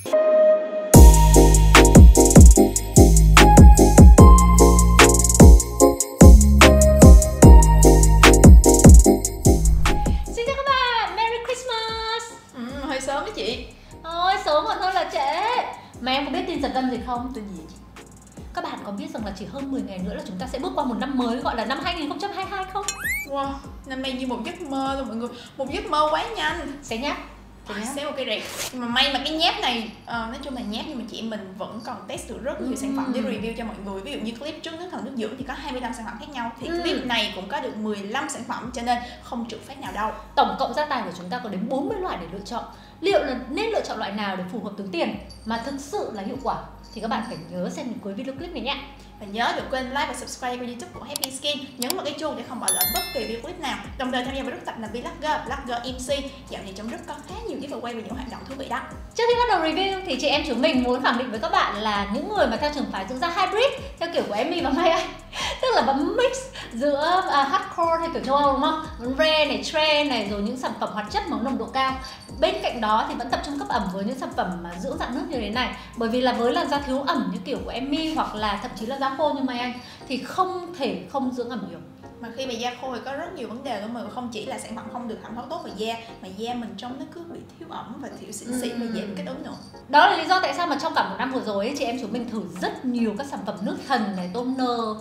Xin chào các bạn, Merry Christmas. Hơi sớm đấy chị. Ôi, sớm còn hơn là trễ. Mà em có biết tin giật gân gì không? Tin gì chị? Các bạn có biết rằng là chỉ hơn 10 ngày nữa là chúng ta sẽ bước qua một năm mới gọi là năm 2022 không? Wow, năm nay như một giấc mơ luôn mọi người. Một giấc mơ quá nhanh. Sẽ nhá. Xéo một cây rẹt. Nhưng mà may mà cái nháp này nói chung là nháp nhưng mà chị mình vẫn còn test được rất nhiều sản phẩm để review cho mọi người. Ví dụ như clip trước nước thần nước dưỡng thì có 25 sản phẩm khác nhau, thì clip này cũng có được 15 sản phẩm, cho nên không trừ phát nào đâu. Tổng cộng gia tài của chúng ta có đến 40 loại để lựa chọn. Liệu là nên lựa chọn loại nào để phù hợp túi tiền mà thực sự là hiệu quả thì các bạn phải nhớ xem đến cuối video clip này nhé. Và nhớ đừng quên like và subscribe kênh YouTube của Happy Skin, nhấn vào cái chuông để không bỏ lỡ bất kỳ video clip nào. Đồng thời tham gia vào group tập làm Vlogger MC. Dạo này trong group có khá nhiều giveaway và những hoạt động thú vị đó. Trước khi bắt đầu review thì chị em chúng mình muốn khẳng định với các bạn là những người mà theo trường phái dưỡng da hybrid theo kiểu của Emmy và Mai Anh, tức là bấm mix giữa hardcore theo kiểu châu Âu đúng không? Rare này, trend này, rồi những sản phẩm hoạt chất mà nồng độ cao. Bên cạnh đó thì vẫn tập trung cấp ẩm với những sản phẩm mà dưỡng dạng nước như thế này. Bởi vì là với làn da thiếu ẩm như kiểu của Emmy hoặc là thậm chí là da khô như Mai Anh thì không thể không dưỡng ẩm nhiều. Mà khi mà da khô thì có rất nhiều vấn đề luôn, mà không chỉ là sản phẩm không được thẩm thấu tốt về da, mà da mình trông nó cứ bị thiếu ẩm và thiếu xỉn xịn và dễ bị kích ứng nữa. Đó là lý do tại sao mà trong cả một năm vừa rồi ấy, chị em chúng mình thử rất nhiều các sản phẩm nước thần này, toner,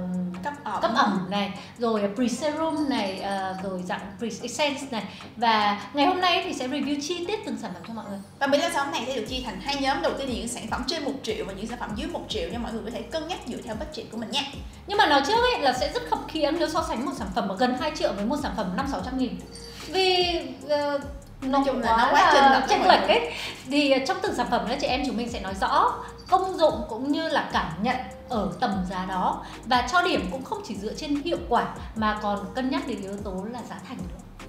cấp ẩm này, rồi pre-serum này, rồi dạng pre-essence này. Và ngày hôm nay thì sẽ review chi tiết từng sản phẩm cho mọi người. Và 15 sản phẩm này sẽ được chia thành hai nhóm. Đầu tiên là những sản phẩm trên 1 triệu và những sản phẩm dưới 1 triệu, cho mọi người có thể cân nhắc dựa theo budget của mình nha. Nhưng mà nói trước ấy là sẽ rất khập khiễng nếu so sánh một sản phẩm mà gần 2 triệu với một sản phẩm 500-600 nghìn. Vì nói chung là nó quá chênh lệch ấy. Thì trong từng sản phẩm đó chị em chúng mình sẽ nói rõ công dụng cũng như là cảm nhận ở tầm giá đó, và cho điểm cũng không chỉ dựa trên hiệu quả mà còn cân nhắc đến yếu tố là giá thành nữa.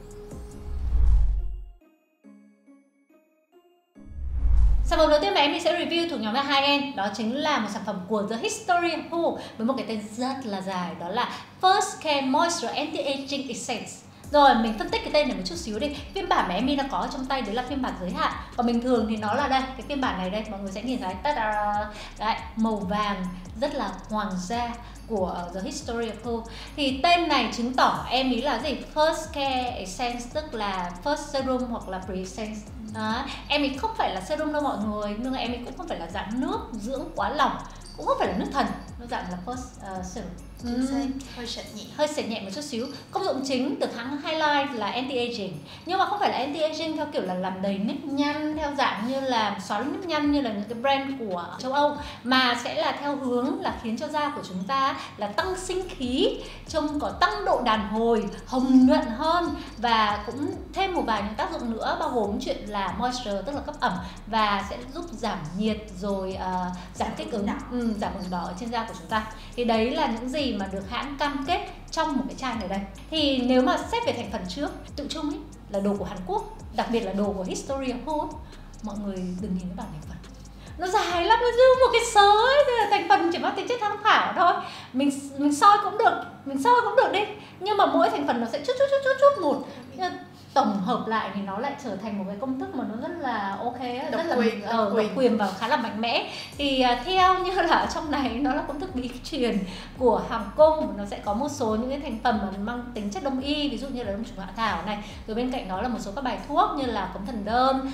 Sản phẩm đầu tiên mà em sẽ review thuộc nhóm là high-end, đó chính là một sản phẩm của The History of Poo với một cái tên rất là dài, đó là First Care Moisture Anti-Aging Essence. Rồi mình phân tích cái tên này một chút xíu đi. Phiên bản mà Emmy đang có trong tay đấy là phiên bản giới hạn, còn bình thường thì nó là đây, cái phiên bản này đây, mọi người sẽ nhìn thấy đấy, màu vàng rất là hoàng gia của The History of Poo. Thì tên này chứng tỏ em ý là gì? First Care Essence, tức là First Serum hoặc là Pre-Essence. Em ý không phải là serum đâu mọi người, nhưng mà em ý cũng không phải là dạng nước dưỡng quá lỏng, cũng không phải là nước thần, nó dạng là first serum. Hơi sệt nhẹ một chút xíu. Công dụng chính được hãng highlight là anti-aging, nhưng mà không phải là anti-aging theo kiểu là làm đầy nếp nhăn theo dạng như là xóa nếp nhăn như là những cái brand của châu Âu, mà sẽ là theo hướng là khiến cho da của chúng ta là tăng sinh khí, trông có tăng độ đàn hồi, hồng nhuận hơn, và cũng thêm một vài những tác dụng nữa, bao gồm chuyện là moisture tức là cấp ẩm, và sẽ giúp giảm nhiệt rồi giảm kích ứng, giảm ửng đỏ trên da của chúng ta. Thì đấy là những gì mà được hãng cam kết trong một cái chai này đây. Thì nếu mà xét về thành phần trước, tự chung ấy là đồ của Hàn Quốc, đặc biệt là đồ của History of Poo, mọi người đừng nhìn cái bảng thành phần, nó dài lắm, nó như một cái sớ ấy. Nên là thành phần chỉ mang tính chất tham khảo thôi. Mình soi cũng được đi, nhưng mà mỗi thành phần nó sẽ chút một. Tổng hợp lại thì nó lại trở thành một cái công thức mà nó rất là ok, rất là độc quyền và khá là mạnh mẽ. Thì theo như là ở trong này nó là công thức bí truyền của Hàn Quốc, nó sẽ có một số những cái thành phần mà mang tính chất đông y, ví dụ như là đông trùng hạ thảo này, rồi bên cạnh đó là một số các bài thuốc như là cống thần đơn,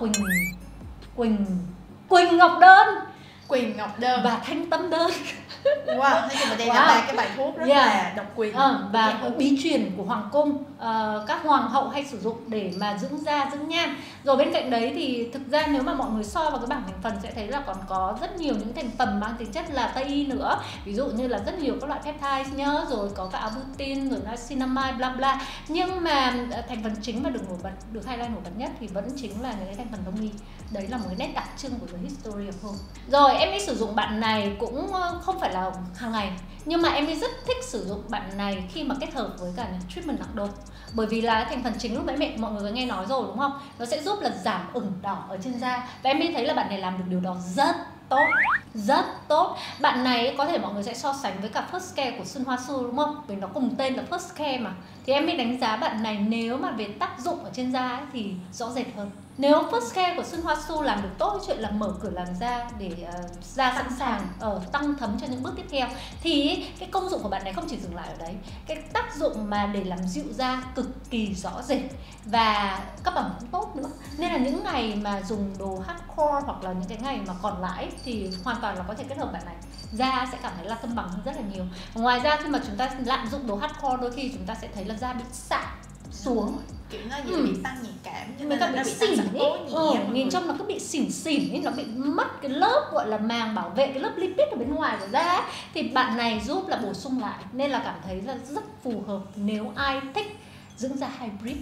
Quỳnh Ngọc đơn và thanh tâm đơn. Wow, nói chung là đây là 3 cái bài thuốc rất là độc quyền và bí truyền của hoàng cung, các hoàng hậu hay sử dụng để mà dưỡng da, dưỡng nhan. Rồi bên cạnh đấy thì thực ra nếu mà mọi người so vào cái bảng thành phần sẽ thấy là còn có rất nhiều những thành phần mang tính chất là Tây y nữa, ví dụ như là rất nhiều các loại peptides nhớ, rồi có cả albutin, rồi niacinamide, bla bla. Nhưng mà thành phần chính mà được highlight nổi bật nhất thì vẫn chính là những cái thành phần đông y. Đấy là một cái nét đặc trưng của The History of Poo. Rồi em sử dụng bạn này cũng không phải là hàng ngày, nhưng mà em rất thích sử dụng bạn này khi mà kết hợp với cả treatment nặng đô. Bởi vì là thành phần chính lúc nãy mọi người có nghe nói rồi đúng không? Nó sẽ giúp là giảm ửng đỏ ở trên da. Và em thấy là bạn này làm được điều đó rất tốt. Bạn này có thể mọi người sẽ so sánh với cả First Care của Sun Hoa Su đúng không? Vì nó cùng tên là First Care mà. Thì em đánh giá bạn này nếu mà về tác dụng ở trên da ấy, thì rõ rệt hơn. Nếu First Care của Sun Hwa Su làm được tốt cái chuyện là mở cửa làn da để da sẵn sàng tăng thấm cho những bước tiếp theo, thì cái công dụng của bạn này không chỉ dừng lại ở đấy. Cái tác dụng mà để làm dịu da cực kỳ rõ rệt và cấp ẩm cũng tốt nữa. Nên là những ngày mà dùng đồ hardcore hoặc là những cái ngày mà còn lại thì hoàn toàn là có thể kết hợp bạn này, da sẽ cảm thấy là cân bằng hơn rất là nhiều. Ngoài ra khi mà chúng ta lạm dụng đồ hardcore, đôi khi chúng ta sẽ thấy là da bị sạm xuống, kiểu nó dễ bị tăng nhạy cảm, cho người nên ta là nó bị bị xỉn tăng sắc tố nhẹ. nhìn trong nó cứ bị xỉn ấy, nó bị mất cái lớp gọi là màng bảo vệ, cái lớp lipid ở bên ngoài của da ấy. Thì bạn này giúp là bổ sung lại, nên là cảm thấy là rất phù hợp nếu ai thích dưỡng da hybrid.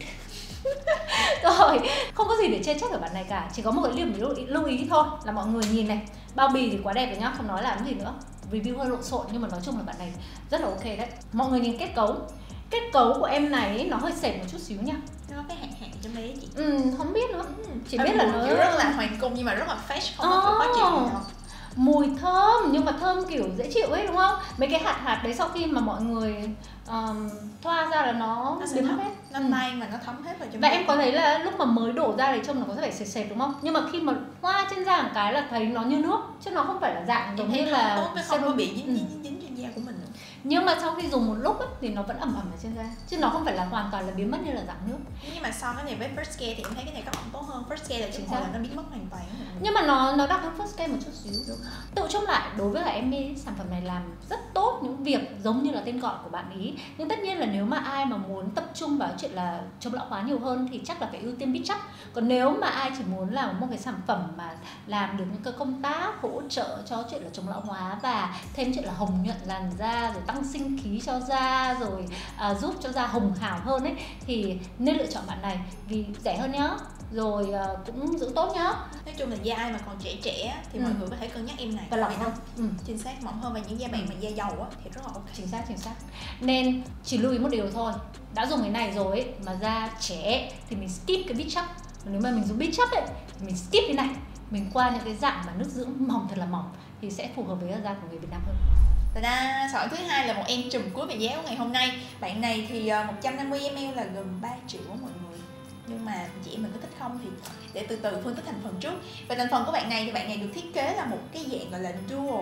Rồi, không có gì để chê trách ở bạn này cả, chỉ có một cái điểm lưu ý thôi là mọi người nhìn này, bao bì thì quá đẹp rồi nhá, không nói làm gì nữa, review hơi lộn xộn nhưng mà nói chung là bạn này rất là ok đấy. Mọi người nhìn kết cấu của em này ấy, nó hơi sệt một chút xíu nha, Nó có cái hạt trong đấy chị. không biết nữa, chỉ biết là nó rất là hoàng cung nhưng mà rất là fresh, không có khó chịu gì đâu. Mùi thơm, nhưng mà thơm kiểu dễ chịu ấy đúng không? Mấy cái hạt đấy sau khi mà mọi người thoa ra là nó biến mất hết, nó tay mà nó thấm hết vào trong. Và em có thấy là lúc mà mới đổ ra thì trông nó có vẻ sệt sệt đúng không? Nhưng mà khi mà thoa trên da một cái là thấy nó như nước, chứ nó không phải là dạng giống như là tốt với không có bị dính trên da của mình nữa. Nhưng mà sau khi dùng một lúc ấy, thì nó vẫn ẩm ở trên da, chứ nó không phải là hoàn toàn là biến mất như là dạng nước. Nhưng mà so cái này với First Care thì em thấy cái này có ẩm tốt hơn. First Care là chính xác là nó biến mất hoàn toàn. Nhưng mà nó đặc hơn First Care một chút xíu. Đúng. Tự chung lại đối với em ý, sản phẩm này làm rất tốt những việc giống như là tên gọi của bạn ý. Nhưng tất nhiên là nếu mà ai mà muốn tập trung vào chuyện là chống lão hóa nhiều hơn thì chắc là phải ưu tiên Bít Chắc. Còn nếu mà ai chỉ muốn làm một cái sản phẩm mà làm được những cái công tác hỗ trợ cho chuyện là chống lão hóa và thêm chuyện là hồng nhuận làn da, rồi tăng sinh khí cho da, rồi giúp cho da hồng hào hơn ấy, thì nên lựa chọn bạn này vì rẻ hơn nhá, rồi cũng giữ tốt nhá. Nói chung là da ai mà còn trẻ thì mọi người có thể cân nhắc em này và lỏng hơn, chính xác, mỏng hơn, và những da bạn mà da dầu á thì rất là ok. Chính xác. Nên chỉ lưu ý một điều thôi, đã dùng cái này rồi ấy, mà da trẻ thì mình skip cái Bít Chắc. Nếu mà mình dùng Bít Chắc ấy thì mình skip cái này, mình qua những cái dạng mà nước dưỡng mỏng thật là mỏng thì sẽ phù hợp với da của người Việt Nam hơn. Sản phẩm thứ hai là một em trùm cuối về giá của ngày hôm nay. Bạn này thì 150ml là gần 3 triệu của mọi người. Nhưng mà chị mình có thích không thì để từ từ phân tích thành phần trước. Về thành phần của bạn này thì bạn này được thiết kế là một cái dạng gọi là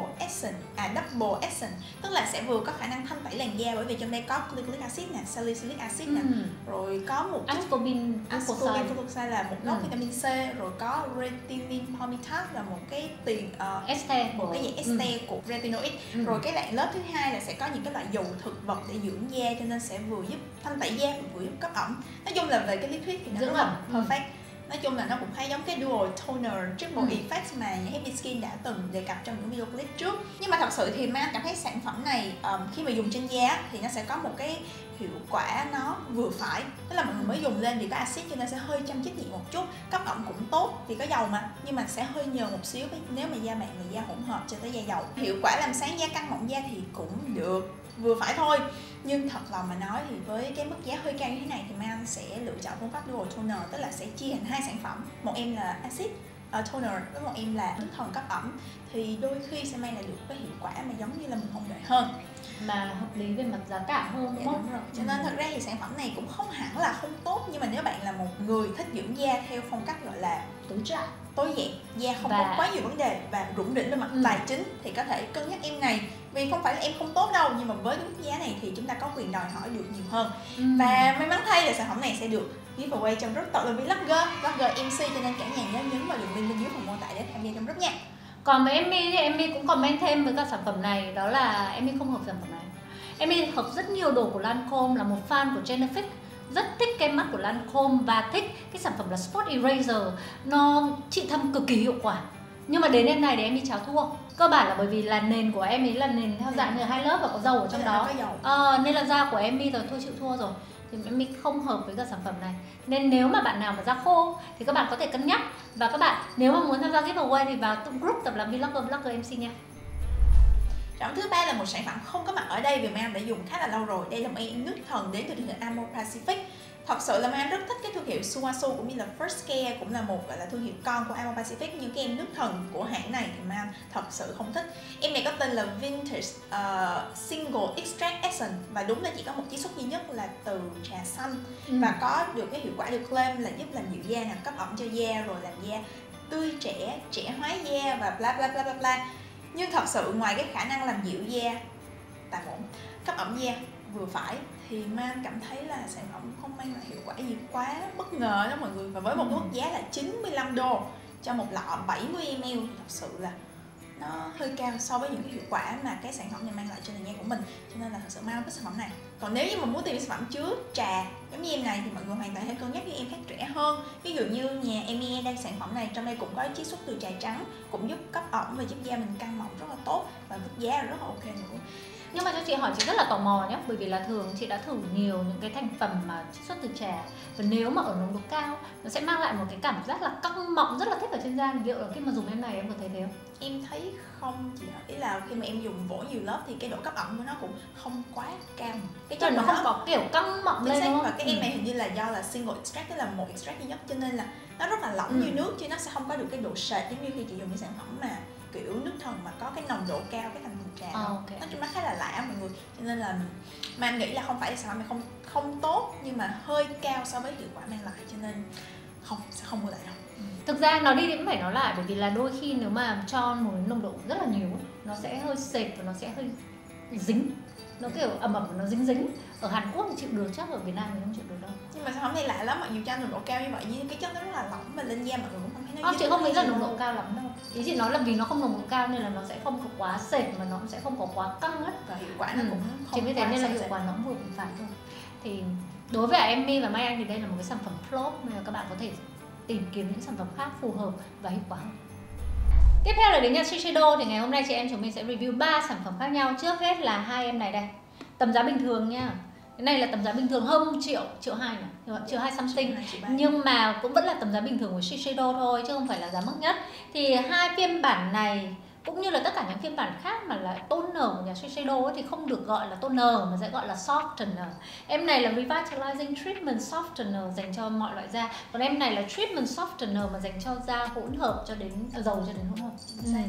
double action, tức là sẽ vừa có khả năng thanh tẩy làn da, bởi vì trong đây có glycolic acid nè, salicylic acid nè, rồi có một ascorbin glucoside là một gốc vitamin C, rồi có retinol palmitate là một cái ester, một cái dạng ester của retinoid. Rồi cái loại lớp thứ hai là sẽ có những cái loại dầu thực vật để dưỡng da, cho nên sẽ vừa giúp thanh tẩy da vừa giúp cấp ẩm. Nói chung là về cái lý thuyết thì nó rất là perfect. Nói chung là nó cũng khá giống cái dual toner triple effect mà nhà Happy Skin đã từng đề cập trong những video clip trước. Nhưng mà thật sự thì Mai cảm thấy sản phẩm này khi mà dùng trên da thì nó sẽ có một cái hiệu quả nó vừa phải. Tức là mọi người mới dùng lên vì có axit cho nên sẽ hơi chăm chích nhẹ một chút, cấp ẩm cũng tốt vì có dầu mà, nhưng mà sẽ hơi nhờn một xíu nếu mà da bạn là da hỗn hợp cho tới da dầu. Hiệu quả làm sáng da, căng mọng da thì cũng được, vừa phải thôi. Nhưng thật lòng mà nói thì với cái mức giá hơi cao như thế này thì Mai sẽ lựa chọn phương pháp dual toner, tức là sẽ chia thành hai sản phẩm. Một em là acid toner với một em là nước thần cấp ẩm, thì đôi khi sẽ mang lại được cái hiệu quả mà giống như là mình mong đợi hơn, mà hợp lý về mặt giá cả hơn, đúng không? Đúng rồi. Cho nên thật ra thì sản phẩm này cũng không hẳn là không tốt, nhưng mà nếu bạn là một người thích dưỡng da theo phong cách gọi là tối giản, da không có quá nhiều vấn đề và rủng rỉnh về mặt tài chính thì có thể cân nhắc em này. Vì không phải là em không tốt đâu, nhưng mà với cái mức giá này thì chúng ta có quyền đòi hỏi được nhiều hơn. Và may mắn thay là sản phẩm này sẽ được giveaway trong group tội lỗi Vlogger MC, cho nên cả nhà nhớ nhấn vào đường link bên dưới phần mô tả để tham gia trong group nha. Còn với Emmy thì Emmy cũng comment thêm với các sản phẩm này, đó là Emmy không hợp sản phẩm này. Emmy hợp rất nhiều đồ của Lancome, là một fan của Genefix, rất thích kem mắt của Lancome và thích cái sản phẩm là Spot Eraser, nó trị thâm cực kỳ hiệu quả. Nhưng mà đến em này thì Emmy cháo thua. Cơ bản là bởi vì là nền của em ấy là nền theo dạng như hai lớp và có dầu ở trong đó, nên là da của Emmy rồi thôi chịu thua rồi, thì Emmy không hợp với cả sản phẩm này. Nên nếu mà bạn nào mà da khô thì các bạn có thể cân nhắc. Và các bạn nếu mà muốn tham gia giveaway thì vào group tập làm Vlogger MC nha. Sản phẩm thứ ba là một sản phẩm không có mặt ở đây vì Mai đã dùng khá là lâu rồi. Đây là một em nước thần đến từ thương hiệu Amore Pacific. Thật sự là Mai rất thích cái thương hiệu Suasu cũng như là First Care, cũng là một gọi là thương hiệu con của Amon Pacific, nhưng cái em nước thần của hãng này thì Mai thật sự không thích. Em này có tên là Vintage Single Extract Essence và đúng là chỉ có một chiết xuất duy nhất là từ trà xanh và có được cái hiệu quả được claim là giúp làm dịu da nè, cấp ẩm cho da, rồi làm da tươi trẻ, trẻ hóa da và bla bla bla bla bla. Nhưng thật sự ngoài cái khả năng làm dịu da, tạm ổn, cấp ẩm da vừa phải thì Man cảm thấy là sản phẩm không mang lại hiệu quả gì quá bất ngờ đó mọi người. Và với một mức giá là 95 đô cho một lọ 70ml thì thật sự là nó hơi cao so với những cái hiệu quả mà cái sản phẩm này mang lại cho nền da của mình, cho nên là thật sự Man không thích sản phẩm này. Còn nếu như mà muốn tìm sản phẩm chứa trà giống như em này thì mọi người hoàn toàn hãy cân nhắc với em khác rẻ hơn. Ví dụ như nhà Emi đang sản phẩm này, trong đây cũng có chiết xuất từ trà trắng, cũng giúp cấp ẩm và giúp da mình căng mọng rất là tốt và mức giá rất là ok nữa. Nhưng mà cho chị hỏi, chị rất là tò mò nhé, bởi vì là thường chị đã thử nhiều những cái thành phần mà chiết xuất từ trà, và nếu mà ở nồng độ cao nó sẽ mang lại một cái cảm giác là căng mọng rất là thích ở trên da. Liệu là khi mà dùng em này em có thấy thế không? Em thấy không chị ạ, ý là khi mà em dùng vỗ nhiều lớp thì cái độ cấp ẩm của nó cũng không quá cao. Cái chất nó không có kiểu căng mọng lên đúng không? Và cái em này hình như là do là single extract, tức là một extract duy nhất, cho nên là nó rất là lỏng như nước, chứ nó sẽ không có được cái độ sệt giống như khi chị dùng những sản phẩm mà kiểu nước thần mà có cái nồng độ cao, cái thành phần trà okay. Nói chung nó khá là lạ mọi người, cho nên là mà em nghĩ là không phải là sản phẩm này không tốt, nhưng mà hơi cao so với hiệu quả mang lại, cho nên sẽ không mua lại đâu. Thực ra nói đi thì cũng phải nói lại, bởi vì là đôi khi nếu mà cho một nồng độ rất là nhiều nó sẽ hơi sệt và nó sẽ hơi dính, nó kiểu ẩm nó dính. Ở Hàn Quốc thì chịu được, chắc ở Việt Nam thì không chịu được đâu. Nhưng mà sản phẩm này lạ lắm, mặc dù cho nồng độ cao như vậy nhưng cái chất nó rất là lỏng và lên da mọi người cũng không thấy nó chị không nghĩ là nồng độ cao lắm đâu. Ý chị nói là vì nó không nồng độ cao nên là nó sẽ không có quá sệt mà nó cũng sẽ không có quá căng ấy. Và hiệu quả nó cũng không. Chỉ vì thế nên là hiệu quả nó vừa phải thôi. Thì đối với Emi và Mai Anh thì đây là một cái sản phẩm flop, nên là các bạn có thể tìm kiếm những sản phẩm khác phù hợp và hiệu quả hơn. Tiếp theo là đến nhà Shiseido, thì ngày hôm nay chị em chúng mình sẽ review 3 sản phẩm khác nhau. Trước hết là hai em này đây, tầm giá bình thường nha. Cái này là tầm giá bình thường hơn triệu 2 nhỉ, triệu 2 something, nhưng mà cũng vẫn là tầm giá bình thường của Shiseido thôi chứ không phải là giá mắc nhất. Thì hai phiên bản này cũng như là tất cả những phiên bản khác mà là toner của nhà Shiseido thì không được gọi là toner mà sẽ gọi là softener. Em này là Revitalizing Treatment Softener dành cho mọi loại da, còn em này là Treatment Softener mà dành cho da hỗn hợp cho đến dầu cho đến hỗn hợp.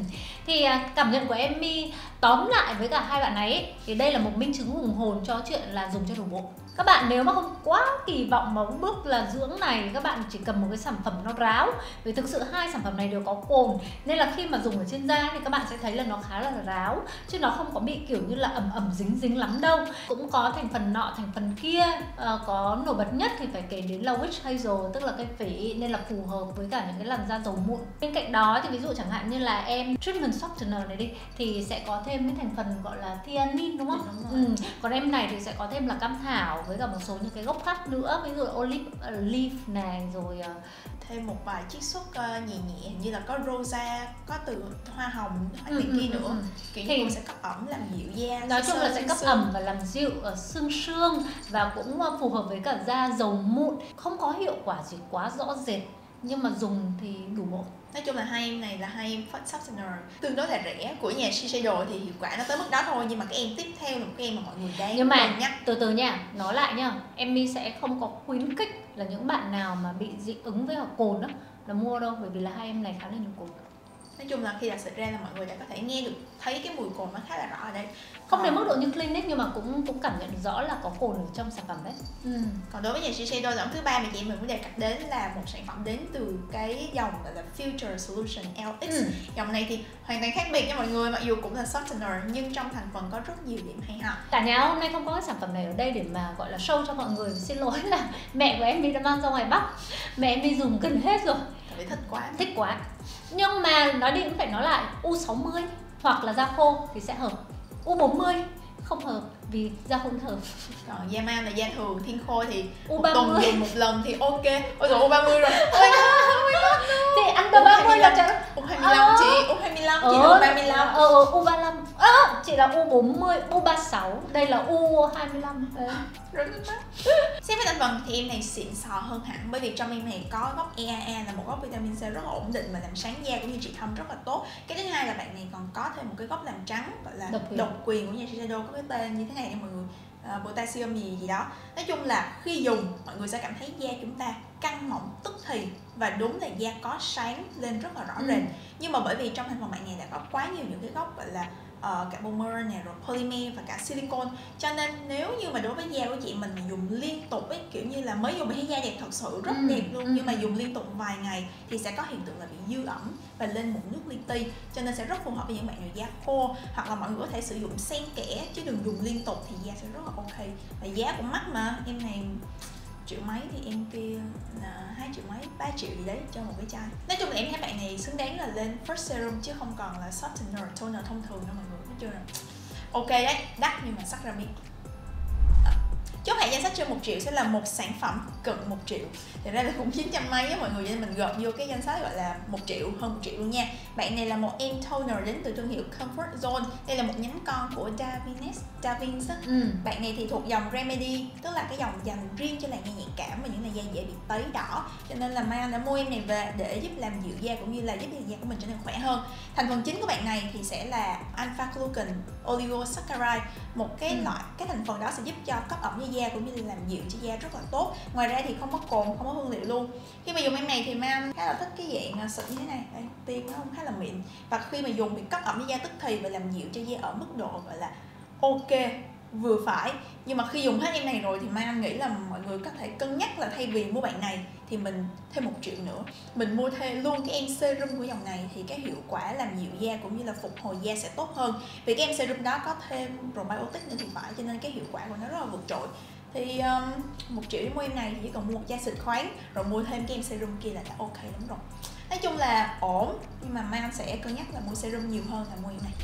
Thì cảm nhận của Emi tóm lại với cả hai bạn này thì đây là một minh chứng hùng hồn cho chuyện là dùng cho đủ bộ. Các bạn nếu mà không quá kỳ vọng vào bước là dưỡng này, các bạn chỉ cần một cái sản phẩm nó ráo, vì thực sự hai sản phẩm này đều có cồn, nên là khi mà dùng ở trên da thì các bạn sẽ thấy là nó khá là ráo, chứ nó không có bị kiểu như là ẩm dính lắm đâu. Cũng có thành phần nọ thành phần kia, có nổi bật nhất thì phải kể đến là Witch Hazel, tức là cây phỉ, nên là phù hợp với cả những cái làn da dầu mụn. Bên cạnh đó thì ví dụ chẳng hạn như là em Treatment Softener này đi thì sẽ có thêm cái thành phần gọi là theanine đúng không? Còn em này thì sẽ có thêm là cam thảo với cả một số những cái gốc khác nữa, ví dụ olive leaf này, rồi thêm một vài chiết xuất nhẹ nhẹ như là có rosa, có từ hoa hồng hay này kia nữa, kiểu như cũng sẽ cấp ẩm làm dịu da. Nói chung là sẽ cấp ẩm và làm dịu ở xương và cũng phù hợp với cả da dầu mụn, không có hiệu quả gì quá rõ rệt nhưng mà dùng thì đủ bộ. Nói chung là hai em này là hai em softener tương đối là rẻ của nhà Shiseido, thì hiệu quả nó tới mức đó thôi, nhưng mà cái em tiếp theo là một cái em mà mọi người đáng cân nhắc. Từ từ nha, nói lại nha, Emi sẽ không có khuyến khích là những bạn nào mà bị dị ứng với cồn đó là mua đâu, bởi vì là hai em này khá là nhiều cồn. Nói chung là khi đặt xịt ra là mọi người đã có thể nghe được, thấy cái mùi cồn nó khá là rõ ở đây. Không đến mức độ như Clinique nhưng mà cũng cảm nhận được rõ là có cồn ở trong sản phẩm đấy. Còn đối với nhà Shiseido, sản phẩm thứ ba mà chị mình muốn đề cập đến là một sản phẩm đến từ cái dòng gọi là Future Solution LX. Dòng này thì hoàn toàn khác biệt nha mọi người, mặc dù cũng là softener nhưng trong thành phần có rất nhiều điểm hay ho. Cả nhà hôm nay không có cái sản phẩm này ở đây để mà gọi là show cho mọi người. Xin lỗi là mẹ của em đi đã mang ra ngoài Bắc, mẹ em đi dùng gần hết rồi. Tại vì thích quá. Nhưng mà nói đi cũng phải nói lại, U60 hoặc là da khô thì sẽ hợp, U40 không hợp vì da không hợp. Còn da man là da thường thiên khô thì U30 một tuần dùng một lần thì ok. Ôi rồi U30 rồi. Thì under 30 là chẳng U25 chị, U25 chị là U35. U35. Chị là U40, U36, đây là U25. Rất mắc. Xét về thành phần thì em này xịn sò hơn hẳn, bởi vì trong em này có gốc EAA là một gốc vitamin C rất là ổn định và làm sáng da cũng như trị thâm rất là tốt. Cái thứ hai là bạn này còn có thêm một cái gốc làm trắng gọi là độc quyền của nhà Shiseido, có cái tên như thế này nha mọi người, potassium gì đó. Nói chung là khi dùng mọi người sẽ cảm thấy da chúng ta căng mọng tức thì, và đúng là da có sáng lên rất là rõ rệt. Nhưng mà bởi vì trong thành phần bạn này đã có quá nhiều những cái gốc gọi là carbon này, rồi polymer và cả silicone, cho nên nếu như mà đối với da của chị mình dùng liên tục ấy, kiểu như là mới dùng mình thấy da đẹp thật sự rất đẹp luôn, nhưng mà dùng liên tục vài ngày thì sẽ có hiện tượng là bị dư ẩm và lên mụn nước li ti, cho nên sẽ rất phù hợp với những bạn nào da khô, hoặc là mọi người có thể sử dụng xen kẽ chứ đừng dùng liên tục thì da sẽ rất là ok. Và giá cũng mắc mà, em này triệu mấy thì em kia là 2 triệu mấy, 3 triệu gì đấy cho một cái chai. Nói chung là em thấy bạn này xứng đáng là lên first serum chứ không còn là softener, toner thông thường đâu mọi người. Nói chung là ok đấy, đắt nhưng mà sắc ra miếng. Chốt hạ danh sách trên 1 triệu sẽ là một sản phẩm cận 1 triệu. Thật ra là cũng 900 mấy á mọi người, nên mình gộp vô cái danh sách gọi là 1 triệu, hơn 1 triệu luôn nha. Bạn này là một em toner đến từ thương hiệu Comfort Zone. Đây là một nhánh con của Davins á. Bạn này thì thuộc dòng Remedy, tức là cái dòng dành riêng cho làn da nhạy cảm và những làn da dễ bị tấy đỏ. Cho nên là Mai Anh đã mua em này về để giúp làm dịu da cũng như là giúp làn da của mình trở nên khỏe hơn. Thành phần chính của bạn này thì sẽ là alpha glucan oligosaccharide, một cái loại cái thành phần đó sẽ giúp cho cấp ẩm cho da cũng như là làm dịu cho da rất là tốt. Ngoài ra thì không có cồn, không có hương liệu luôn. Khi mà dùng em này thì Mai Anh khá là thích cái dạng sợi như thế này, đây, tiêm nó không khá là mịn, và khi mà dùng thì cấp ẩm cho da tức thì và làm dịu cho da ở mức độ gọi là ok, vừa phải. Nhưng mà khi dùng hết em này rồi thì Mai Anh nghĩ là mọi người có thể cân nhắc là thay vì mua bạn này thì mình thêm 1 triệu nữa, mình mua thêm luôn cái em serum của dòng này, thì cái hiệu quả làm dịu da cũng như là phục hồi da sẽ tốt hơn. Vì cái em serum đó có thêm probiotic nữa thì phải, cho nên cái hiệu quả của nó rất là vượt trội. Thì 1 triệu để mua em này thì chỉ cần mua một chai xịt khoáng rồi mua thêm cái em serum kia là đã ok lắm rồi. Nói chung là ổn, nhưng mà Mai Anh sẽ cân nhắc là mua serum nhiều hơn là mua em này.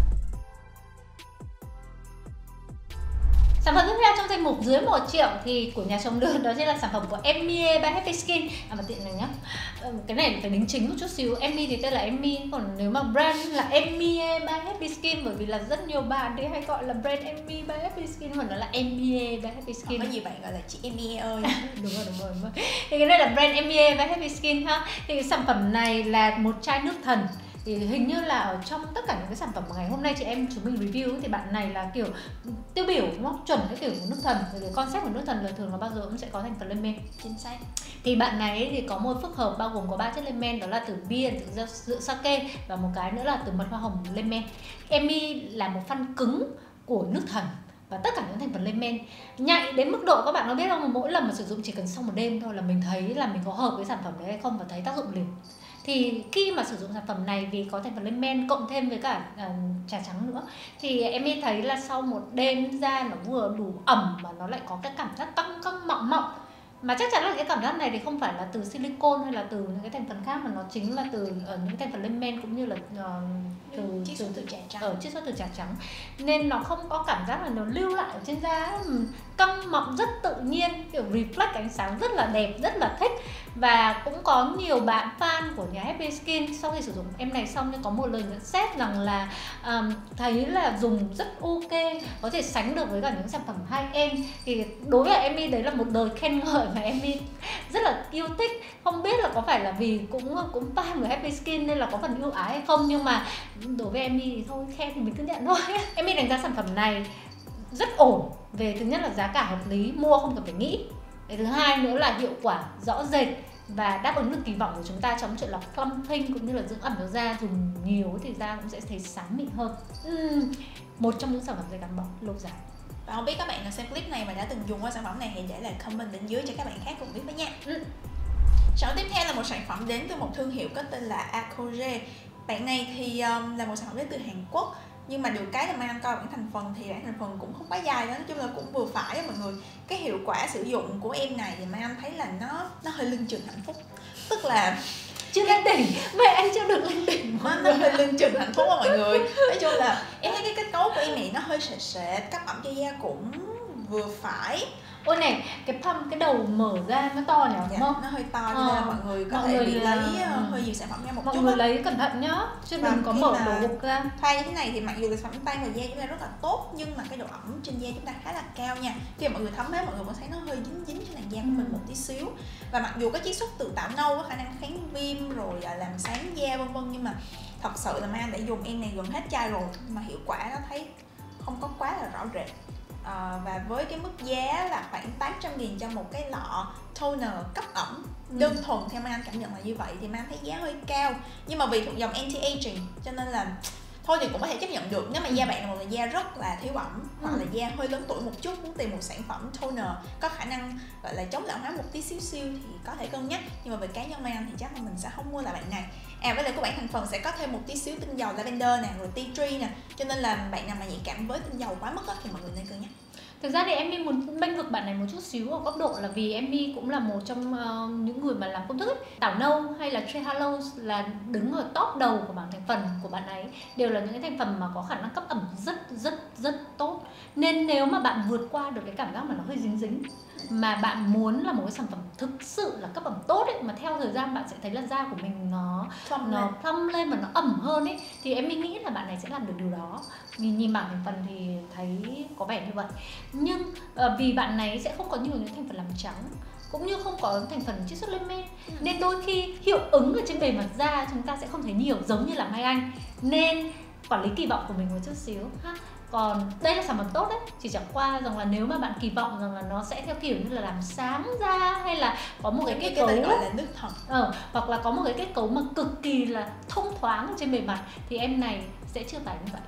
Sản phẩm tiếp theo trong danh mục dưới 1 triệu thì của nhà chồng đường đó chính là sản phẩm của Emmy by Happy Skin. Và tiện này nhá, cái này phải đính chính một chút xíu. Emmy thì tên là Emmy, còn nếu mà brand là Emmy by Happy Skin, bởi vì là rất nhiều bạn thì hay gọi là brand Emmy by Happy Skin, còn nó là Emmy by Happy Skin. Có nhiều bạn gọi là chị Emmy ơi. Đúng rồi. Thì cái này là brand Emmy by Happy Skin ha. Thì cái sản phẩm này là một chai nước thần. Thì hình như là ở trong tất cả những cái sản phẩm mà ngày hôm nay chị em chúng mình review thì bạn này là kiểu tiêu biểu, đúng không? Chuẩn cái kiểu của nước thần. Thì cái concept của nước thần là thường là bao giờ cũng sẽ có thành phần lên men. Chính xác. Thì bạn này thì có một phức hợp bao gồm có 3 chất lên men, đó là từ bia, từ rượu sake và một cái nữa là từ mật hoa hồng lên men. Emmy là một phân cứng của nước thần và tất cả những thành phần lên men nhạy đến mức độ các bạn có biết không, mỗi lần mà sử dụng chỉ cần sau một đêm thôi là mình thấy là mình có hợp với sản phẩm đấy hay không và thấy tác dụng liền. Thì khi mà sử dụng sản phẩm này vì có thành phần lên men cộng thêm với cả trà trắng nữa thì em thấy là sau một đêm da nó vừa đủ ẩm mà nó lại có cái cảm giác căng căng mọng mọng, mà chắc chắn là cái cảm giác này thì không phải là từ silicone hay là từ những cái thành phần khác, mà nó chính là từ những cái thành phần lên men cũng như là chiết xuất từ trà trắng. Chiết xuất từ trà trắng, nên nó không có cảm giác là nó lưu lại ở trên da, căng mọng rất tự nhiên, kiểu reflect ánh sáng rất là đẹp, rất là thích. Và cũng có nhiều bạn fan của nhà Happy Skin sau khi sử dụng em này xong thì có một lời nhận xét rằng là thấy là dùng rất ok, có thể sánh được với cả những sản phẩm high-end. Thì đối với em đấy là một đời khen ngợi mà em rất là yêu thích. Không biết là có phải là vì cũng fan của Happy Skin nên là có phần ưu ái hay không, nhưng mà đối với em thì thôi, khen thì mình cứ nhận thôi. Em đánh giá sản phẩm này rất ổn về thứ nhất là giá cả hợp lý, mua không cần phải nghĩ. Thứ hai nữa là hiệu quả rõ rệt và đáp ứng được kỳ vọng của chúng ta trong chuyện là clumping cũng như là dưỡng ẩm cho da. Dùng nhiều thì da cũng sẽ thấy sáng mịn hơn. Một trong những sản phẩm dễ gắn bó lâu dài. Và không biết các bạn nào xem clip này mà đã từng dùng qua sản phẩm này thì để lại comment bên dưới cho các bạn khác cùng biết với nha. Sản phẩm tiếp theo là một sản phẩm đến từ một thương hiệu có tên là Acoge. Bạn này thì là một sản phẩm đến từ Hàn Quốc, nhưng mà được cái là Mai Anh coi bản thành phần thì bản thành phần cũng không quá dài đó, nói chung là cũng vừa phải đó mọi người. Cái hiệu quả sử dụng của em này thì Mai Anh thấy là nó hơi lưng chừng hạnh phúc, tức là chưa lên đỉnh, mẹ anh chưa được lên đỉnh. Nó hơi lưng chừng hạnh phúc đó mọi người. Nói chung là em thấy cái kết cấu của em này nó hơi sệt sệt, cấp ẩm cho da cũng vừa phải. Ôi này, cái pump, cái đầu mở ra nó to nhỉ, đúng không? Nó hơi to cho nên là mọi người có thể bị lấy hơi nhiều sản phẩm ra một chút. Mọi người lấy cẩn thận nhá, chứ đừng có mở đồ gục ra. Thoa như thế này thì mặc dù là sản phẩm tay và da chúng ta rất là tốt, nhưng mà cái độ ẩm trên da chúng ta khá là cao nha. Khi mà mọi người thấm hết, mọi người vẫn thấy nó hơi dính dính trên làn da của mình một tí xíu. Và mặc dù có chiết xuất từ tạo nâu, có khả năng kháng viêm rồi làm sáng da vân vân, nhưng mà thật sự là Mai Anh đã dùng em này gần hết chai rồi mà hiệu quả nó thấy không có quá là rõ rệt. Và với cái mức giá là khoảng 800.000 cho một cái lọ toner cấp ẩm đơn thuần, theo Mai Anh cảm nhận là như vậy, thì Mai Anh thấy giá hơi cao. Nhưng mà vì thuộc dòng anti-aging cho nên là thôi thì cũng có thể chấp nhận được. Nếu mà da bạn là một người da rất là thiếu ẩm hoặc là da hơi lớn tuổi một chút, muốn tìm một sản phẩm toner có khả năng gọi là chống lão hóa một tí xíu thì có thể cân nhắc. Nhưng mà về cá nhân Mai Anh thì chắc là mình sẽ không mua lại bạn này. Với lại của bạn thành phần sẽ có thêm một tí xíu tinh dầu lavender nè, rồi tea tree nè, cho nên là bạn nào mà nhạy cảm với tinh dầu quá mức thì mọi người nên cân nhắc. Thực ra thì Emmy muốn bênh vực bạn này một chút xíu ở góc độ là vì Emmy cũng là một trong những người mà làm công thức ấy. Tảo nâu hay là trehalose là đứng ở top đầu của bảng thành phần của bạn ấy, đều là những cái thành phần mà có khả năng cấp ẩm rất tốt. Nên nếu mà bạn vượt qua được cái cảm giác mà nó hơi dính mà bạn muốn là một cái sản phẩm thực sự là cấp ẩm tốt ấy, mà theo thời gian bạn sẽ thấy là da của mình nó plump lên và nó ẩm hơn ấy, thì Emmy nghĩ là bạn này sẽ làm được điều đó. Vì nhìn bảng thành phần thì thấy có vẻ như vậy. Nhưng vì bạn này sẽ không có nhiều những thành phần làm trắng, cũng như không có thành phần chiết xuất lên men, nên đôi khi hiệu ứng ở trên bề mặt da chúng ta sẽ không thấy nhiều giống như là Mai Anh. Nên quản lý kỳ vọng của mình một chút xíu ha. Còn đây là sản phẩm tốt đấy, chỉ chẳng qua rằng là nếu mà bạn kỳ vọng rằng là nó sẽ theo kiểu như là làm sáng da, hay là có một cái kết cấu gọi là nước thật, hoặc là có một cái kết cấu mà cực kỳ là thông thoáng trên bề mặt, thì em này sẽ chưa phải như vậy.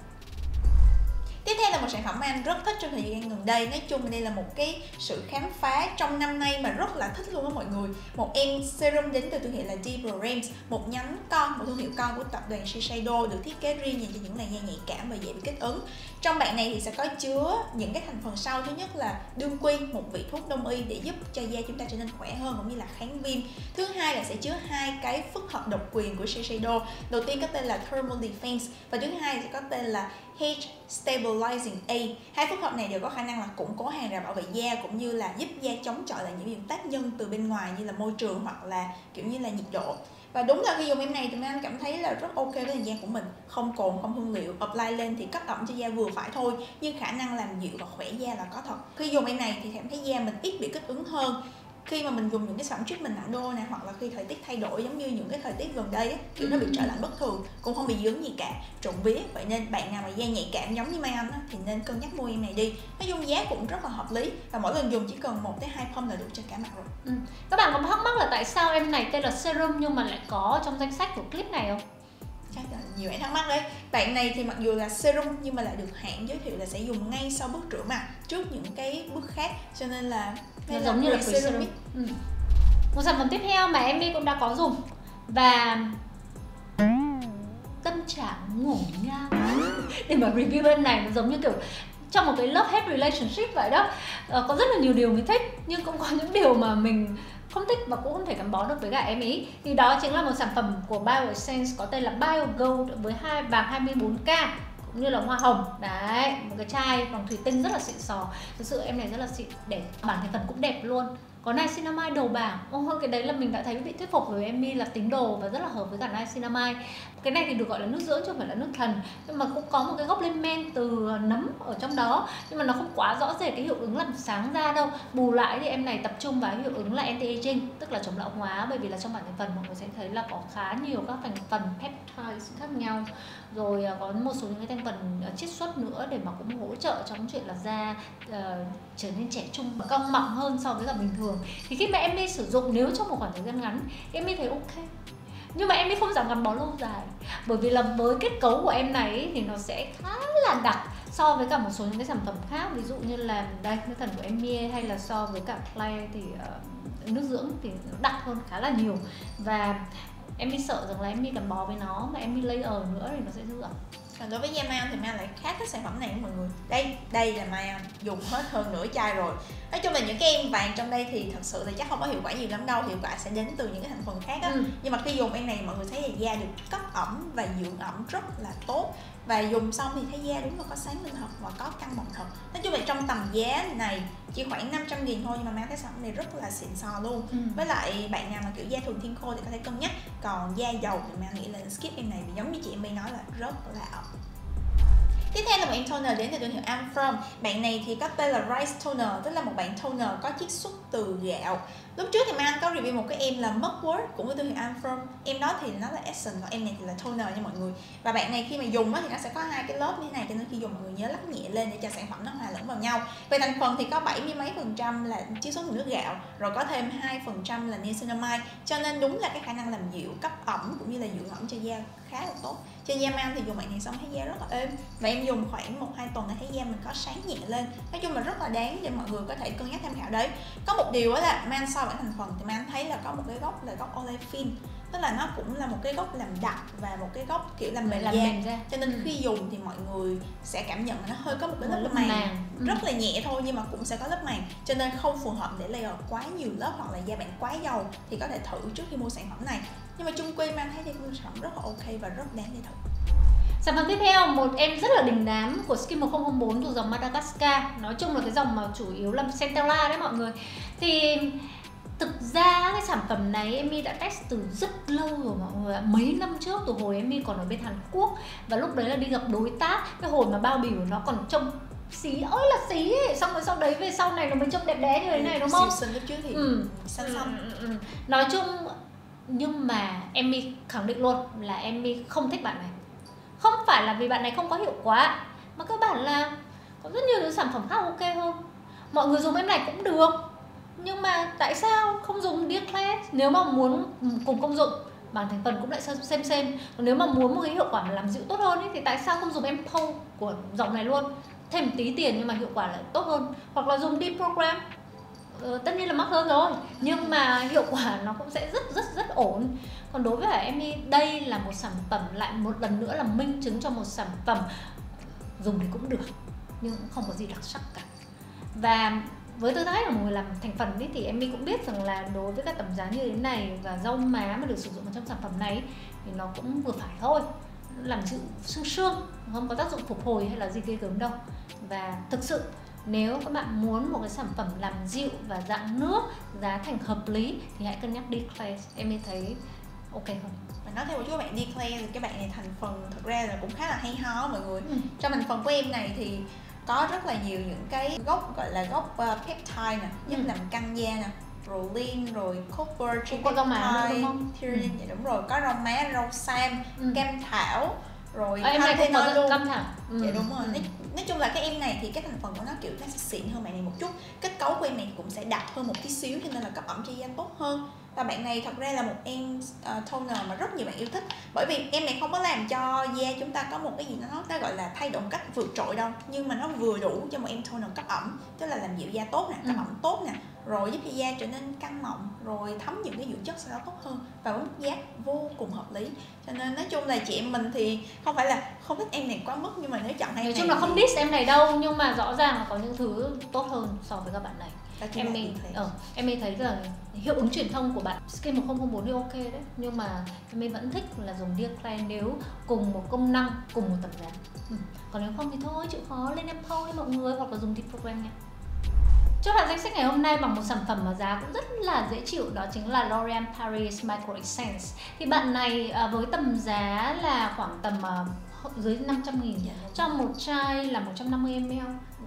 Tiếp theo là một sản phẩm mà anh rất thích trong thời gian gần đây. Nói chung đây là một cái sự khám phá trong năm nay mà rất là thích luôn đó mọi người. Một em serum đến từ thương hiệu là Deborah, một nhánh con, một thương hiệu con của tập đoàn Shiseido, được thiết kế riêng dành cho những làn da nhạy cảm và dễ bị kích ứng. Trong bạn này thì sẽ có chứa những cái thành phần sau. Thứ nhất là đương quy, một vị thuốc đông y để giúp cho da chúng ta trở nên khỏe hơn cũng như là kháng viêm. Thứ hai là sẽ chứa 2 cái phức hợp độc quyền của Shiseido. Đầu tiên có tên là Thermal Defense và thứ hai sẽ có tên là Heat Stabilizing A. 2 phức hợp này đều có khả năng là củng cố hàng rào bảo vệ da cũng như là giúp da chống chọi lại những tác nhân từ bên ngoài như là môi trường hoặc là kiểu như là nhiệt độ. Và đúng là khi dùng em này thì anh cảm thấy là rất ok với làn da của mình, không cồn, không hương liệu, apply lên thì cấp ẩm cho da vừa phải thôi, nhưng khả năng làm dịu và khỏe da là có thật. Khi dùng em này thì cảm thấy da mình ít bị kích ứng hơn. Khi mà mình dùng những cái sản phẩm treatment nặng đô này, hoặc là khi thời tiết thay đổi giống như những cái thời tiết gần đây ấy, kiểu nó bị trở lạnh bất thường, cũng không bị dướng gì cả, trộn vía. Vậy nên bạn nào mà da nhạy cảm giống như Mai Anh thì nên cân nhắc mua em này đi. Nói chung giá cũng rất là hợp lý và mỗi lần dùng chỉ cần 1 tới 2 pump là đủ cho cả mặt rồi. Các bạn có thắc mắc là tại sao em này tên là serum nhưng mà lại có trong danh sách của clip này không? Chắc là nhiều bạn thắc mắc đấy. Bạn này thì mặc dù là serum nhưng mà lại được hãng giới thiệu là sẽ dùng ngay sau bước rửa mặt trước những cái bước khác, cho nên là nó giống như là serum. Một sản phẩm tiếp theo mà Emmy cũng đã có dùng và tâm trạng ngổn ngang để mà review bên này, nó giống như kiểu trong một cái love-hate relationship vậy đó. Có rất là nhiều điều mình thích nhưng cũng có những điều mà mình không thích và cũng không thể gắn bó được với cả em ý. Thì đó chính là một sản phẩm của BioEssence có tên là Bio Gold với vàng 24K cũng như là hoa hồng. Đấy, một cái chai bằng thủy tinh rất là xịn sò. Thực sự em này rất là xịn, đẹp, bảng thành phần cũng đẹp luôn. Có niacinamide đầu bảng. Cái đấy là mình đã thấy bị thuyết phục rồi. Emmy là tín đồ và rất là hợp với cả niacinamide. Cái này thì được gọi là nước dưỡng chứ không phải là nước thần, nhưng mà cũng có một cái gốc lên men từ nấm ở trong đó, nhưng mà nó không quá rõ rệt cái hiệu ứng làm sáng da đâu. Bù lại thì em này tập trung vào hiệu ứng là anti-aging, tức là chống lão hóa, bởi vì là trong bảng thành phần mọi người sẽ thấy là có khá nhiều các thành phần peptides khác nhau, rồi có một số những cái thành phần chiết xuất nữa để mà cũng hỗ trợ trong chuyện là da trở nên trẻ trung và cong mọng hơn so với cả bình thường. Thì khi mà Emmy sử dụng, nếu trong một khoảng thời gian ngắn Emmy thấy ok, nhưng mà Emmy không dám gắn bó lâu dài, bởi vì là với kết cấu của em này ấy, thì nó sẽ khá là đặc so với cả một số những cái sản phẩm khác, ví dụ như là đây nước thần của Emmy, hay là so với cả Clay thì nước dưỡng thì nó đặc hơn khá là nhiều. Và Emmy sợ rằng là Emmy gắn bó với nó mà Emmy layer nữa thì nó sẽ dư ẩm. Còn đối với da Mai Anh thì Mai Anh lại khá thích sản phẩm này mọi người. Đây là Mai Anh dùng hết hơn nửa chai rồi. Nói chung là những cái em vàng trong đây thì thật sự là chắc không có hiệu quả nhiều lắm đâu, hiệu quả sẽ đến từ những cái thành phần khác á. Nhưng mà khi dùng em này mọi người thấy là da được cấp ẩm và dưỡng ẩm rất là tốt, và dùng xong thì thấy da đúng là có sáng lên thật và có căng bóng thật. Nói chung là trong tầm giá này chỉ khoảng 500.000 thôi, nhưng mà Mai thấy sản phẩm này rất là xịn sò luôn. Với lại bạn nào mà kiểu da thuần thiên khô thì có thể cân nhắc, còn da dầu thì Mai nghĩ là skip em này, vì giống như chị Emmy nói là rất là ẩm. Tiếp theo là một em toner đến từ thương hiệu I'm From. Bạn này thì có tên là Rice Toner, tức là một bạn toner có chiết xuất từ gạo. Lúc trước thì Mai Anh có review một cái em là Mugwort cũng của thương hiệu I'm From. Em đó thì nó là essence, còn em này thì là toner nha mọi người. Và bạn này khi mà dùng thì nó sẽ có hai cái lớp như thế này, cho nên khi dùng mọi người nhớ lắc nhẹ lên để cho sản phẩm nó hòa lẫn vào nhau. Về thành phần thì có 70 mấy % là chiết xuất từ nước gạo, rồi có thêm 2% là niacinamide, cho nên đúng là cái khả năng làm dịu, cấp ẩm cũng như là dưỡng ẩm cho da khá là tốt. Trên da Mai Anh thì dùng bạn này xong thấy da rất là êm, và em dùng khoảng 1-2 tuần là thấy da mình có sáng nhẹ lên. Nói chung là rất là đáng để mọi người có thể cân nhắc tham khảo đấy. Có một điều đó là Mai Anh so với thành phần thì Mai Anh thấy là có một cái gốc là gốc olefin, tức là nó cũng là một cái gốc làm đặc và một cái gốc kiểu làm mềm da, cho nên khi dùng thì mọi người sẽ cảm nhận là nó hơi có một cái lớp màng rất là nhẹ thôi, nhưng mà cũng sẽ có lớp màng, cho nên không phù hợp để layer quá nhiều lớp, hoặc là da bạn quá dầu thì có thể thử trước khi mua sản phẩm này. Nhưng mà chung quy Mai Anh thấy thì sản phẩm rất là ok và rất đáng để thử. Sản phẩm tiếp theo, một em rất là đình đám của Skin 1004 thuộc dòng Madagascar. Nói chung là cái dòng mà chủ yếu là Centella đấy mọi người. Thì thực ra cái sản phẩm này Emi đã test từ rất lâu rồi mọi người ạ. Mấy năm trước, từ hồi Emi còn ở bên Hàn Quốc, và lúc đấy là đi gặp đối tác. Cái hồi mà bao bì của nó còn trông xí ơi là xí ấy. Xong rồi sau đấy về sau này nó mới trông đẹp đẽ như thế này đúng không? Siêu xinh lúc trước thì xanh. Nói chung, nhưng mà Emi khẳng định luôn là Emi không thích bạn này. Không phải là vì bạn này không có hiệu quả, mà cơ bản là có rất nhiều những sản phẩm khác ok hơn. Mọi người dùng em này cũng được, nhưng mà tại sao không dùng Dear Claire? Nếu mà muốn cùng công dụng, bảng thành phần cũng lại xem. Còn nếu mà muốn một cái hiệu quả mà làm dịu tốt hơn ấy, thì tại sao không dùng em Pole của dòng này luôn? Thêm một tí tiền nhưng mà hiệu quả lại tốt hơn. Hoặc là dùng Deep Program, tất nhiên là mắc hơn rồi, nhưng mà hiệu quả nó cũng sẽ rất ổn. Còn đối với Emi, đây là một sản phẩm, lại một lần nữa là minh chứng cho một sản phẩm dùng thì cũng được nhưng cũng không có gì đặc sắc cả. Và với tư thái là một người làm thành phần ấy, thì Emi cũng biết rằng là đối với các tầm giá như thế này và rau má mà được sử dụng trong sản phẩm này thì nó cũng vừa phải thôi, làm dịu xương, không có tác dụng phục hồi hay là gì ghê gớm đâu. Và thực sự nếu các bạn muốn một cái sản phẩm làm dịu và dạng nước, giá thành hợp lý thì hãy cân nhắc Dear Claire. Em thấy ok hơn. Và nói thêm một chút bạn Dear Claire thì cái bạn này thành phần thực ra là cũng khá là hay ho mọi người. Trong thành phần của em này thì có rất là nhiều những cái gốc gọi là gốc peptide nè, giúp làm căng da nè, proline, rồi copper, peptide, thiorin, dạ đúng rồi, có rau má, rau sam, cam thảo, rồi em này cũng có cam thảo. Dạ đúng rồi. Nói chung là cái em này thì cái thành phần của nó kiểu nó sẽ xịn hơn bạn này một chút, kết cấu của em này cũng sẽ đặc hơn một tí xíu, cho nên là cấp ẩm cho da tốt hơn. Và bạn này thật ra là một em toner mà rất nhiều bạn yêu thích, bởi vì em này không có làm cho da chúng ta có một cái gì nó gọi là thay đổi một cách vượt trội đâu, nhưng mà nó vừa đủ cho một em toner cấp ẩm, tức là làm dịu da tốt nè, cấp ẩm tốt nè, rồi giúp cho da trở nên căng mọng, rồi thấm những cái dưỡng chất sau đó tốt hơn, và với mức giá vô cùng hợp lý. Cho nên nói chung là chị em mình thì không phải là không thích em này quá mức, nhưng mà nếu chọn em nói này chung là không diss em này đâu, nhưng mà rõ ràng là có những thứ tốt hơn so với các bạn này. Em thấy là hiệu ứng truyền thông của bạn Skin 1004 thì ok đấy, nhưng mà em vẫn thích là dùng Dear Claire nếu cùng một công năng, cùng một tầm giá. Còn nếu không thì thôi, chịu khó lên em Pole mọi người, hoặc là dùng Deep Program nha. Chốt lại danh sách ngày hôm nay bằng một sản phẩm mà giá cũng rất là dễ chịu, đó chính là L'Oréal Paris Micro Essence. Thì bạn này với tầm giá là khoảng tầm dưới 500.000 cho một chai là 150ml,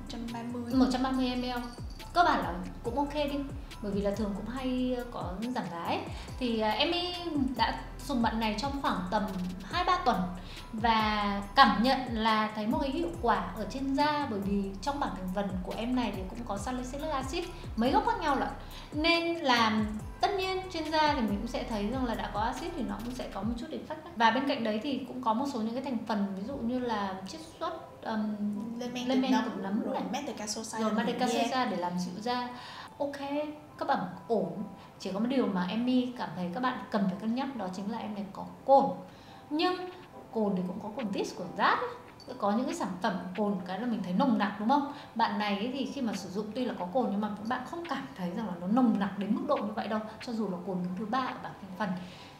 130ml. Cơ bản là cũng ok đi, bởi vì là thường cũng hay có giảm giá ấy. Thì em đã dùng bạn này trong khoảng tầm 2-3 tuần và cảm nhận là thấy một cái hiệu quả ở trên da, bởi vì trong bảng thành phần của em này thì cũng có salicylic acid, mấy gốc khác nhau lận, nên là tất nhiên trên da thì mình cũng sẽ thấy rằng là đã có axit thì nó cũng sẽ có một chút effect. Và bên cạnh đấy thì cũng có một số những cái thành phần, ví dụ như là chiết xuất lên men từ nấm rồi Madecassosai để làm dịu da. Ok, cấp ẩm ổn. Chỉ có một điều mà Emi cảm thấy các bạn cần phải cân nhắc, đó chính là em này có cồn. Nhưng cồn thì cũng có cồn tis, cồn rát ấy. Có những cái sản phẩm cồn cái là mình thấy nồng nặc đúng không? Bạn này thì khi mà sử dụng tuy là có cồn nhưng mà bạn không cảm thấy rằng là nó nồng nặc đến mức độ như vậy đâu, cho dù là cồn đứng thứ 3 ở bảng thành phần.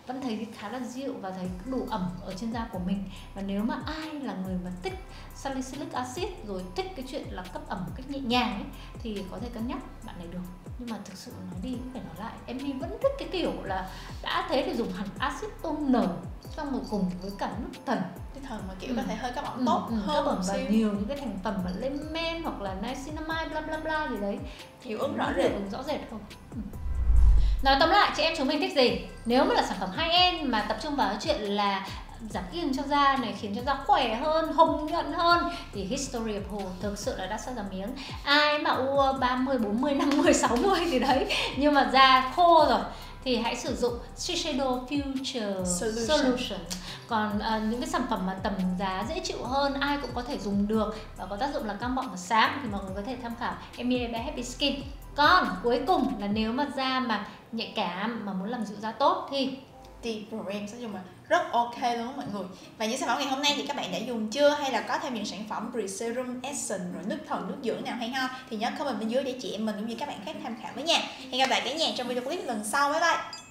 vẫn thấy khá là dịu và thấy đủ ẩm ở trên da của mình. Và nếu mà ai là người mà thích salicylic acid rồi thích cái chuyện là cấp ẩm một cách nhẹ nhàng ấy, thì có thể cân nhắc bạn này được. Nhưng mà thực sự nói đi cũng phải nói lại, em vẫn thích cái kiểu là đã thế thì dùng hẳn acid toner xong rồi cùng với cả nước thần. Cái thần mà kiểu có thể hơi cấp ẩm tốt hơn cấp ẩm một và xíu, nhiều những cái thành phần mà lên men hoặc là niacinamide bla bla bla gì đấy, hiệu ứng rõ rệt không. Nói tóm lại, chị em chúng mình thích gì? Nếu mà là sản phẩm high-end mà tập trung vào cái chuyện là giảm kiêng cho da này, khiến cho da khỏe hơn, hồng nhuận hơn, thì History of Poo thực sự là đắt sắt ra miếng. Ai mà u 30, 40, 50, 60 gì đấy nhưng mà da khô rồi thì hãy sử dụng Shiseido Future Solution. Còn những cái sản phẩm mà tầm giá dễ chịu hơn, ai cũng có thể dùng được và có tác dụng là căng bọng và sáng thì mọi người có thể tham khảo Emilia by Happy Skin. Còn cuối cùng là nếu mà da mà nhạy cảm mà muốn làm dịu da tốt thì Program nói chung là rất ok luôn đó mọi người. Và những sản phẩm ngày hôm nay thì các bạn đã dùng chưa, hay là có thêm những sản phẩm Serum Essence rồi nước thần, nước dưỡng nào hay ho thì nhớ comment bên dưới để chị em mình cũng như các bạn khác tham khảo với nha. Hẹn gặp lại cả nhà trong video clip lần sau. Bye bye.